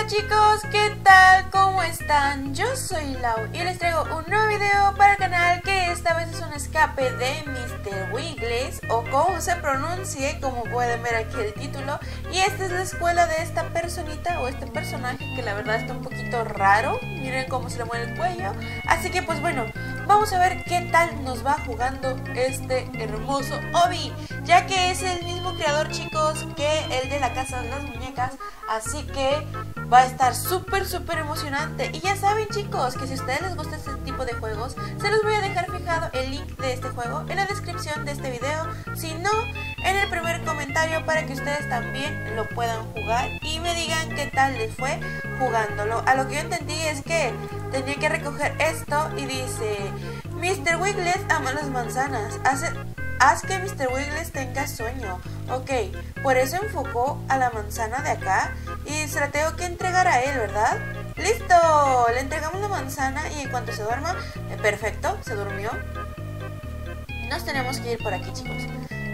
Hola chicos, ¿qué tal? ¿Cómo están? Yo soy Lau y les traigo un nuevo video para el canal que esta vez es un escape de Mr. Wiggles o como se pronuncie, como pueden ver aquí el título. Y esta es la escuela de esta personita o este personaje que la verdad está un poquito raro. Miren cómo se le mueve el cuello. Así que pues bueno, vamos a ver qué tal nos va jugando este hermoso Obi, ya que es el mismo creador, chicos, que el de la casa de las muñecas. Así que va a estar súper emocionante. Y ya saben, chicos, que si a ustedes les gusta este tipo de juegos, se los voy a dejar fijado el link de este juego en la descripción de este video, si no, en el primer comentario, para que ustedes también lo puedan jugar y me digan qué tal les fue jugándolo. A lo que yo entendí es que tenía que recoger esto y dice: Mr. Wiggles ama las manzanas, haz que Mr. Wiggles tenga sueño. Ok, por eso enfocó a la manzana de acá y se la tengo que entregar a él, ¿verdad? ¡Listo! Le entregamos la manzana y en cuanto se duerma, perfecto, se durmió. Nos tenemos que ir por aquí, chicos.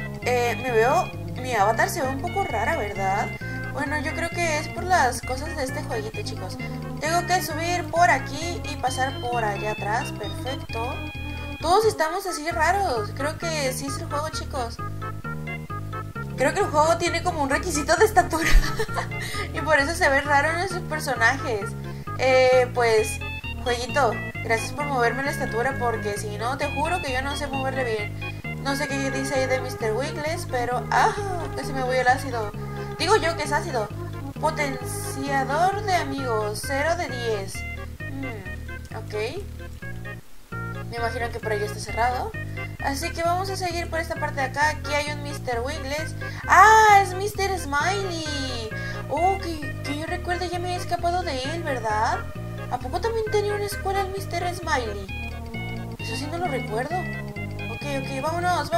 Mi avatar se ve un poco rara, ¿verdad? Bueno, yo creo que es por las cosas de este jueguito, chicos. Tengo que subir por aquí y pasar por allá atrás, perfecto. Todos estamos así raros. Creo que sí es el juego, chicos. Creo que el juego tiene como un requisito de estatura y por eso se ve raro en esos personajes. Pues, jueguito, gracias por moverme la estatura, porque si no, te juro que yo no sé moverle bien. No sé qué dice ahí de Mr. Wiggles, pero casi me voy al ácido. Digo yo que es ácido. Potenciador de amigos, 0 de 10. Ok. Me imagino que por ahí está cerrado. Así que vamos a seguir por esta parte de acá. Aquí hay un Mr. Wiggles. ¡Ah! Es Mr. Smiley. Oh, que yo recuerdo, ya me he escapado de él, ¿verdad? ¿A poco también tenía una escuela el Mr. Smiley? Eso sí no lo recuerdo. Ok, vámonos.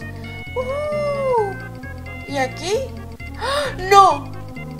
¿Y aquí? ¡Ah! ¡No!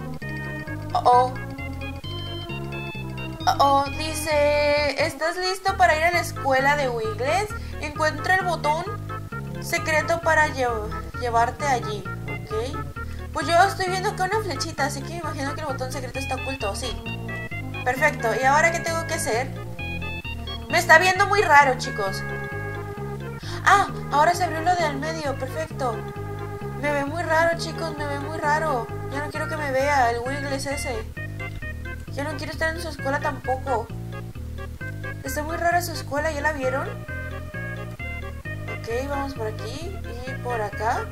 Dice: ¿estás listo para ir a la escuela de Wiggles? Encuentra el botón secreto para llevarte allí. Ok. Pues yo estoy viendo acá una flechita, así que me imagino que el botón secreto está oculto. Sí. Perfecto. ¿Y ahora qué tengo que hacer? Me está viendo muy raro, chicos. Ahora se abrió lo de al medio. Perfecto. Me ve muy raro, chicos. Me ve muy raro. Ya no quiero que me vea el Wiggles ese. Yo no quiero estar en su escuela tampoco. Está muy rara su escuela, ¿ya la vieron? Ok, vamos por aquí y por acá.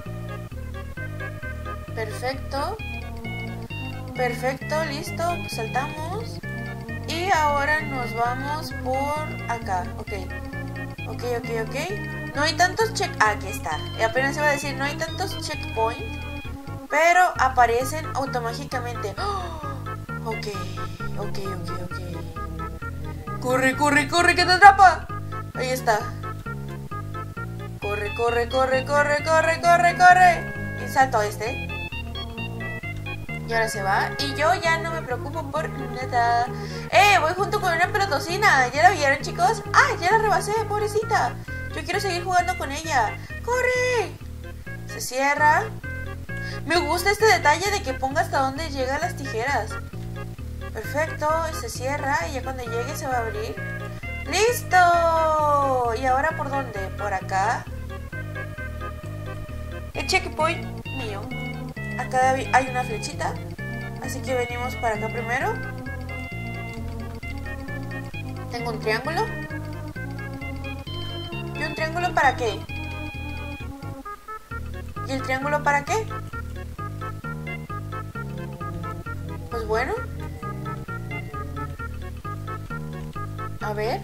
Perfecto. Perfecto, listo. Pues saltamos. Y ahora nos vamos por acá. Ok. No hay tantos aquí está. Apenas iba a decir, no hay tantos checkpoints, pero aparecen automáticamente. Ok. Corre, que te atrapa. Ahí está. Corre. Y salto este. Y ahora se va. Y yo ya no me preocupo por nada. Voy junto con una pelotocina. ¿Ya la vieron, chicos? Ya la rebasé, pobrecita. Yo quiero seguir jugando con ella. ¡Corre! Se cierra. Me gusta este detalle de que ponga hasta dónde llegan las tijeras. Perfecto, se cierra y ya cuando llegue se va a abrir. ¡Listo! ¿Y ahora por dónde? ¿Por acá? El checkpoint mío. Acá hay una flechita, así que venimos para acá primero. Tengo un triángulo. ¿Y un triángulo para qué? ¿Y el triángulo para qué? Pues bueno. A ver.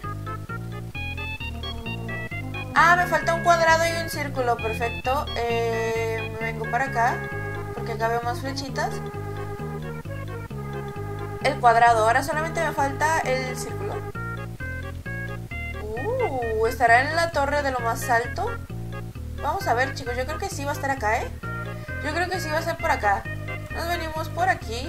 Me falta un cuadrado y un círculo. Perfecto. Me vengo para acá, porque acá veo más flechitas. El cuadrado. Ahora solamente me falta el círculo. ¿Estará en la torre de lo más alto? Vamos a ver, chicos. Yo creo que sí va a estar acá, ¿eh? Yo creo que sí va a ser por acá. Nos venimos por aquí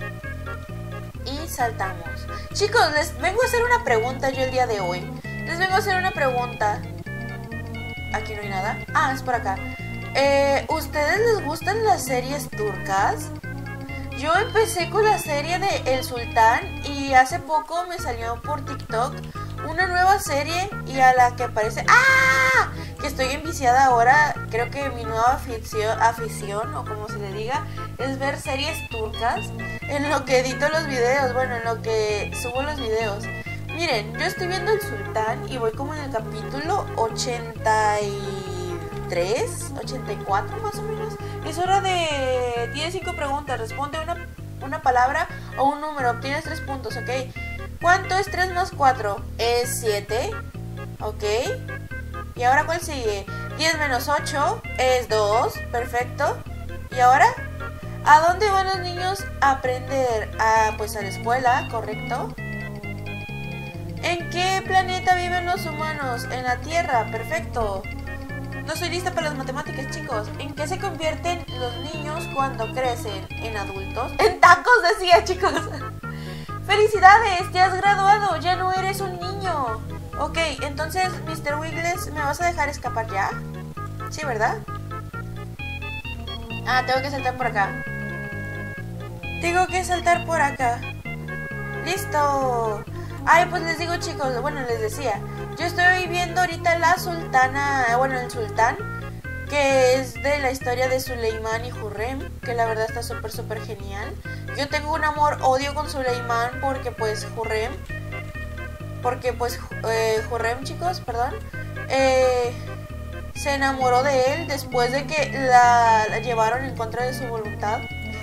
y saltamos. Chicos, les vengo a hacer una pregunta yo el día de hoy. Les vengo a hacer una pregunta. Aquí no hay nada. Es por acá. ¿Ustedes les gustan las series turcas? Yo empecé con la serie de El Sultán y hace poco me salió por TikTok una nueva serie y a la que aparece... ¡Ah! Que estoy enviciada ahora. Creo que mi nueva afición, o como se le diga, es ver series turcas en lo que edito los videos. Bueno, en lo que subo los videos. Miren, yo estoy viendo El Sultán y voy como en el capítulo 83, 84 más o menos. Es hora de... Tienes 5 preguntas, responde una palabra o un número, obtienes 3 puntos, ¿ok? ¿Cuánto es 3 más 4? Es 7, ¿ok? ¿Y ahora cuál sigue? 10 menos 8 es 2, perfecto. ¿Y ahora? ¿A dónde van los niños a aprender? Pues a la escuela, correcto. ¿En qué planeta viven los humanos? En la Tierra, perfecto. No soy lista para las matemáticas, chicos. ¿En qué se convierten los niños cuando crecen? ¿En adultos? ¡En tacos, decía, chicos! ¡Felicidades! ¡Te has graduado! ¡Ya no eres un niño! Ok, entonces, Mr. Wiggles, ¿me vas a dejar escapar ya? Sí, ¿verdad? Ah, tengo que saltar por acá. Tengo que saltar por acá. ¡Listo! Ay, pues les digo, chicos, bueno, les decía, yo estoy viendo ahorita La Sultana, bueno, El Sultán, que es de la historia de Suleimán y Hurrem, que la verdad está súper genial. Yo tengo un amor-odio con Suleimán porque pues Hurrem, chicos, perdón, se enamoró de él después de que la llevaron en contra de su voluntad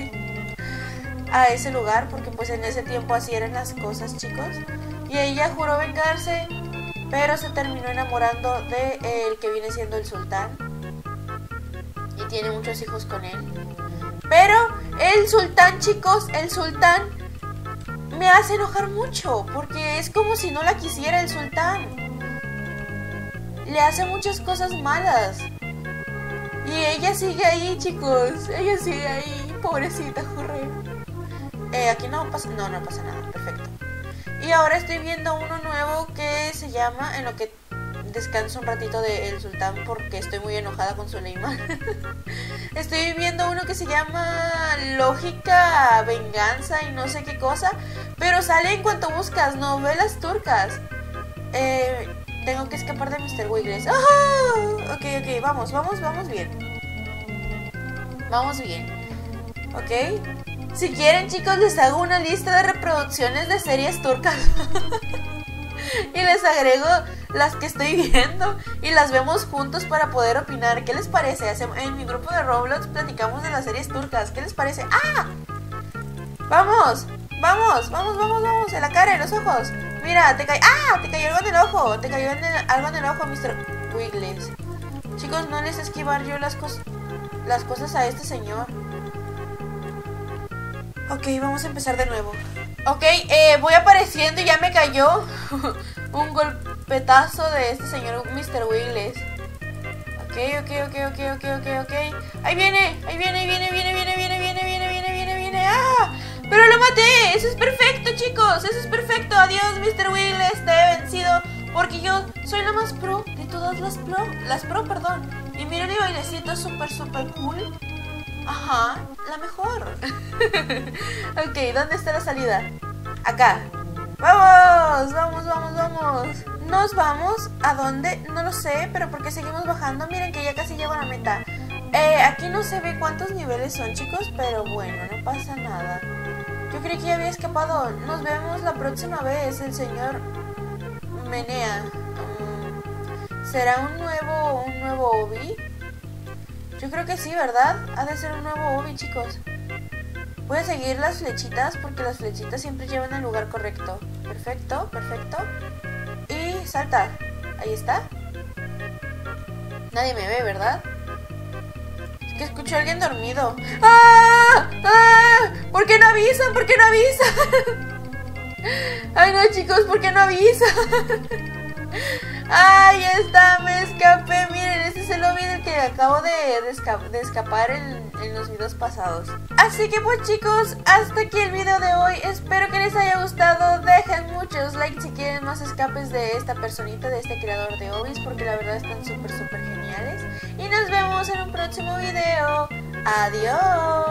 a ese lugar, porque pues en ese tiempo así eran las cosas, chicos. Y ella juró vengarse, pero se terminó enamorando de el que viene siendo el sultán. Y tiene muchos hijos con él. Pero el sultán, chicos, el sultán me hace enojar mucho, porque es como si no la quisiera el sultán. Le hace muchas cosas malas. Y ella sigue ahí, chicos. Ella sigue ahí, pobrecita Hurrem. Aquí no pasa nada, perfecto. Y ahora estoy viendo uno nuevo que se llama, en lo que descanso un ratito de El Sultán porque estoy muy enojada con Suleimán. Estoy viendo uno que se llama Lógica, Venganza y no sé qué cosa, pero sale en cuanto buscas novelas turcas. Tengo que escapar de Mr. Wiggles. ¡Ah! Ok, vamos bien. Vamos bien. Ok. Si quieren, chicos, les hago una lista de reproducciones de series turcas. Y les agrego las que estoy viendo y las vemos juntos para poder opinar. ¿Qué les parece? En mi grupo de Roblox platicamos de las series turcas. ¿Qué les parece? ¡Ah! ¡Vamos! En la cara, en los ojos. Mira, te cayó algo en el ojo. Te cayó algo en el ojo, Mr. Wiggles. Chicos, no les esquivar yo las cosas a este señor. Ok, vamos a empezar de nuevo. Ok, voy apareciendo y ya me cayó un golpetazo de este señor Mr. Wiggles. Ok. Ahí viene. ¡Ah! ¡Pero lo maté! Eso es perfecto, chicos. Eso es perfecto. Adiós, Mr. Wiggles. Te he vencido porque yo soy la más pro de todas las pro, perdón. Y mira mi bailecito súper cool. Ajá, la mejor. Ok, ¿dónde está la salida? Acá. ¡Vamos! ¿Nos vamos? ¿A dónde? No lo sé, pero ¿por qué seguimos bajando? Miren que ya casi llego a la meta. Aquí no se ve cuántos niveles son, chicos, pero bueno, no pasa nada. Yo creí que ya había escapado. Nos vemos la próxima vez, el señor Menea. ¿Será un nuevo Obi? Yo creo que sí, ¿verdad? Ha de ser un nuevo Obi, chicos. Voy a seguir las flechitas porque las flechitas siempre llevan al lugar correcto. Perfecto. Y salta. Ahí está. Nadie me ve, ¿verdad? Es que escucho a alguien dormido. ¡Ah! ¿Por qué no avisan? Ay, no, chicos, ¿por qué no avisan? ¡Ay, ya está! Me escapé. Miren, este es el lobby del que acabo de escapar en los videos pasados. Así que pues, chicos, hasta aquí el video de hoy. Espero que les haya gustado. Dejen muchos likes si quieren más escapes de esta personita, de este creador de obis, porque la verdad están súper geniales. Y nos vemos en un próximo video. ¡Adiós!